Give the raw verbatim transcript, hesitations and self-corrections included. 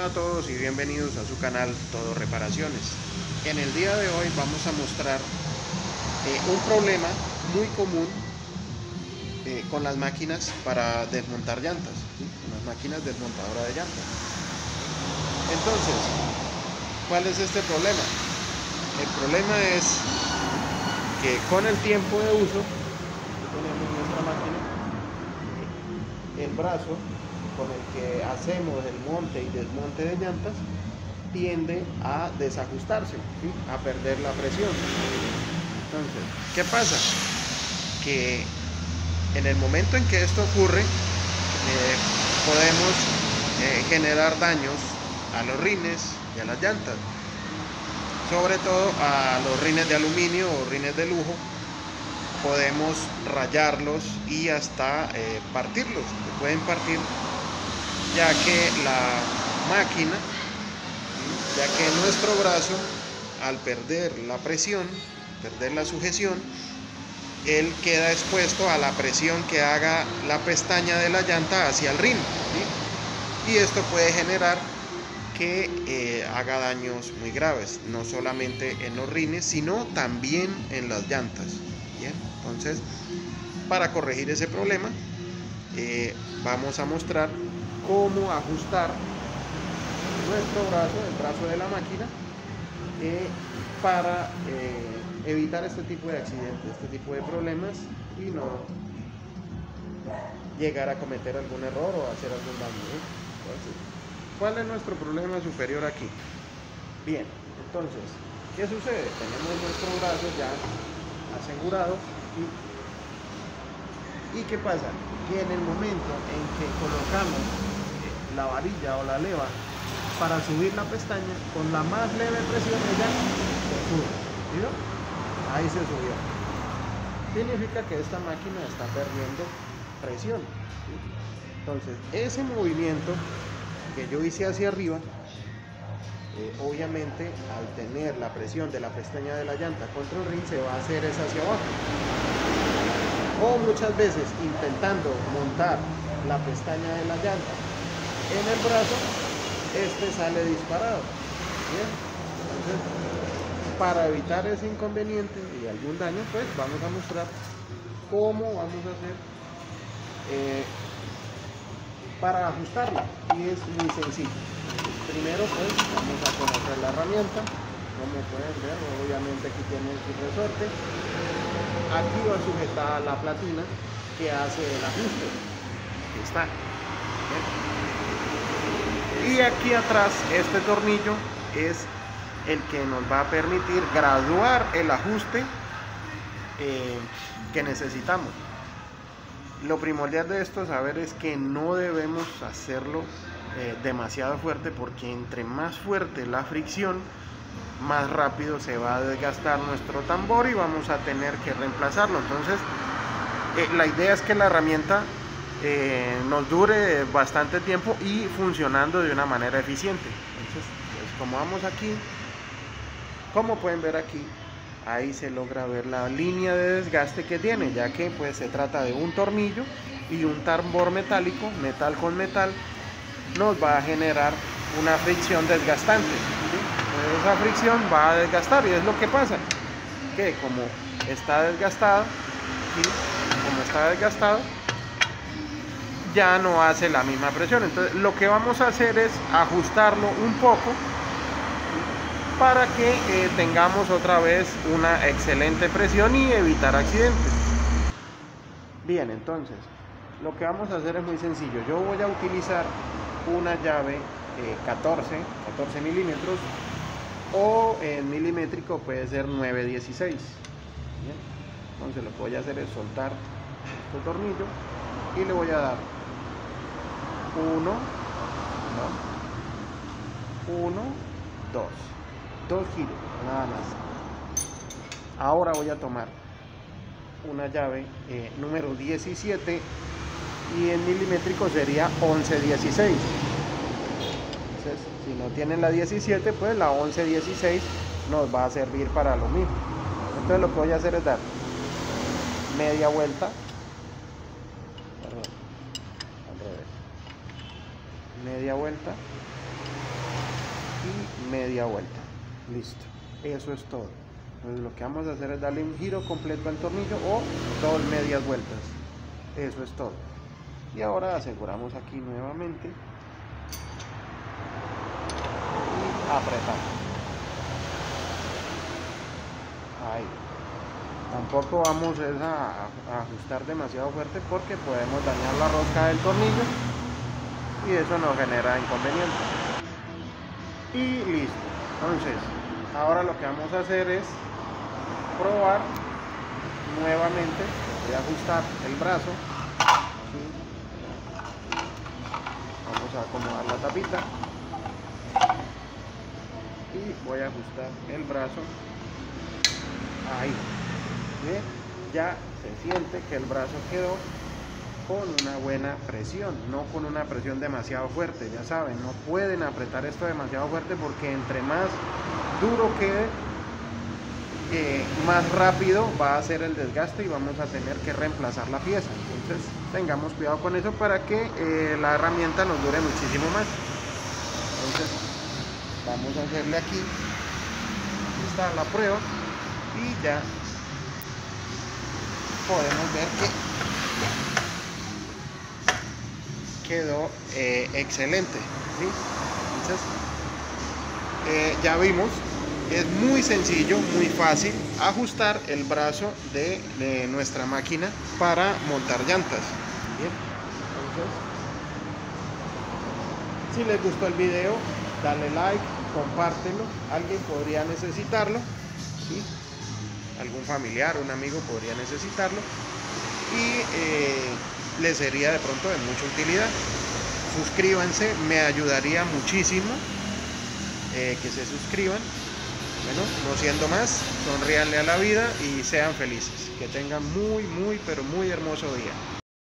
Hola a todos y bienvenidos a su canal Todo Reparaciones. En el día de hoy vamos a mostrar eh, un problema muy común eh, con las máquinas para desmontar llantas, ¿sí? Con las máquinas desmontadoras de llantas. Entonces, ¿cuál es este problema? El problema es que con el tiempo de uso que tenemos en nuestra máquina, el brazo con el que hacemos el monte y desmonte de llantas tiende a desajustarse, ¿sí? A perder la presión. Entonces, ¿qué pasa? Que en el momento en que esto ocurre, eh, podemos eh, generar daños a los rines y a las llantas, sobre todo a los rines de aluminio o rines de lujo. Podemos rayarlos y hasta eh, partirlos, se pueden partir, ya que la máquina, ya que nuestro brazo, al perder la presión, perder la sujeción, él queda expuesto a la presión que haga la pestaña de la llanta hacia el rin, ¿sí? Y esto puede generar que eh, haga daños muy graves, no solamente en los rines, sino también en las llantas. Bien, entonces, para corregir ese problema, eh, vamos a mostrar cómo ajustar nuestro brazo, el brazo de la máquina, eh, para eh, evitar este tipo de accidentes, este tipo de problemas y no llegar a cometer algún error o hacer algún daño, ¿eh? Entonces, ¿cuál es nuestro problema superior aquí? Bien, entonces, ¿qué sucede? Tenemos nuestro brazo ya asegurado y, ¿y qué pasa? Que en el momento en que colocamos la varilla o la leva para subir la pestaña, con la más leve presión ella se sube, ¿sí? Ahí se subió. Significa que esta máquina está perdiendo presión, ¿sí? Entonces, ese movimiento que yo hice hacia arriba, eh, obviamente al tener la presión de la pestaña de la llanta contra el rin, se va a hacer es hacia abajo. O muchas veces intentando montar la pestaña de la llanta en el brazo, este sale disparado. Bien, entonces, para evitar ese inconveniente y algún daño, pues vamos a mostrar cómo vamos a hacer eh, para ajustarlo, y es muy sencillo. Primero, pues vamos a conocer la herramienta. Como pueden ver, obviamente aquí tienen su resorte. Aquí va sujetada la platina que hace el ajuste. Aquí está. ¿Bien? Y aquí atrás, este tornillo es el que nos va a permitir graduar el ajuste eh, que necesitamos. Lo primordial de esto saber es que no debemos hacerlo eh, demasiado fuerte, porque entre más fuerte la fricción, más rápido se va a desgastar nuestro tambor y vamos a tener que reemplazarlo. Entonces, eh, la idea es que la herramienta Eh, nos dure bastante tiempo y funcionando de una manera eficiente. Entonces, pues, como vamos aquí, como pueden ver aquí, ahí se logra ver la línea de desgaste que tiene, ya que pues se trata de un tornillo y un tambor metálico, metal con metal, nos va a generar una fricción desgastante, ¿sí? Esa fricción va a desgastar, y es lo que pasa, que como está desgastado, ¿sí? Como está desgastado, ya no hace la misma presión. Entonces, lo que vamos a hacer es ajustarlo un poco para que eh, tengamos otra vez una excelente presión y evitar accidentes. Bien, entonces, lo que vamos a hacer es muy sencillo. Yo voy a utilizar una llave eh, catorce milímetros, o en milimétrico puede ser nueve dieciséis. Bien, entonces lo que voy a hacer es soltar este tornillo y le voy a dar uno, uno, dos, dos giros, nada más. Ahora voy a tomar una llave eh, número diecisiete, y en milimétrico sería once dieciséis. Entonces, si no tienen la diecisiete, pues la once dieciséis nos va a servir para lo mismo. Entonces, lo que voy a hacer es dar media vuelta, perdón, al revés, media vuelta media vuelta. Listo, eso es todo. Entonces lo que vamos a hacer es darle un giro completo al tornillo o dos medias vueltas. Eso es todo. Y ahora aseguramos aquí nuevamente y apretamos. Ahí. Tampoco vamos a, a ajustar demasiado fuerte porque podemos dañar la rosca del tornillo y eso nos genera inconvenientes. Y listo. Entonces, ahora lo que vamos a hacer es probar nuevamente. Voy a ajustar el brazo. Así. Vamos a acomodar la tapita. Y voy a ajustar el brazo. Ahí. ¿Ve? Ya se siente que el brazo quedó con una buena presión, no con una presión demasiado fuerte. Ya saben, no pueden apretar esto demasiado fuerte porque entre más duro quede, eh, más rápido va a ser el desgaste y vamos a tener que reemplazar la pieza. Entonces tengamos cuidado con eso para que eh, la herramienta nos dure muchísimo más. Entonces vamos a hacerle aquí, aquí está la prueba y ya podemos ver que quedó eh, excelente, ¿sí? Entonces eh, ya vimos, es muy sencillo, muy fácil ajustar el brazo de, de nuestra máquina para montar llantas. Bien, entonces si les gustó el video, dale like, compártelo, alguien podría necesitarlo, ¿sí? Algún familiar, un amigo podría necesitarlo y eh, les sería de pronto de mucha utilidad. Suscríbanse, me ayudaría muchísimo eh, que se suscriban. Bueno, no siendo más, sonríanle a la vida y sean felices. Que tengan muy, muy, pero muy hermoso día.